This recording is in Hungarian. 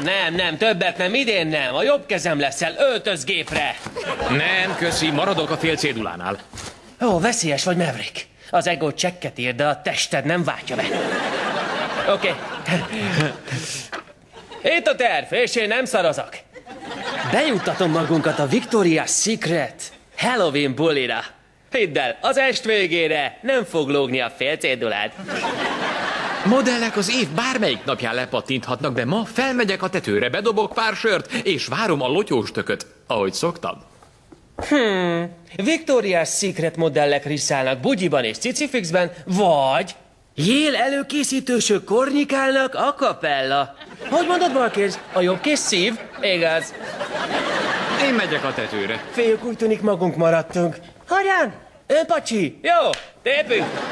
Nem, többet nem, idén nem. A jobb kezem leszel, öltözgépre. Nem, köszi, maradok a fél cédulánál. Ó, veszélyes vagy, Maverick. Az ego csekket ír, de a tested nem váltja be. Oké. Itt a terv, és én nem szarozok. Bejuttatom magunkat a Victoria's Secret Halloween bulira. Hidd el, az est végére nem fog lógni a fél cédulád. Modellek az év bármelyik napján lepattinthatnak, de ma felmegyek a tetőre, bedobok pár sört, és várom a lotyós tököt, ahogy szoktam. Victoria's Secret modellek risszálnak bugyiban és cicifixben, vagy jél előkészítősök kornyikálnak a capella. Hogy mondod, Markéz? A jobb kés szív? Igaz. Én megyek a tetőre. Féljük úgy tűnik magunk maradtunk. Hagyján! Ön pacsi! Jó, tépünk!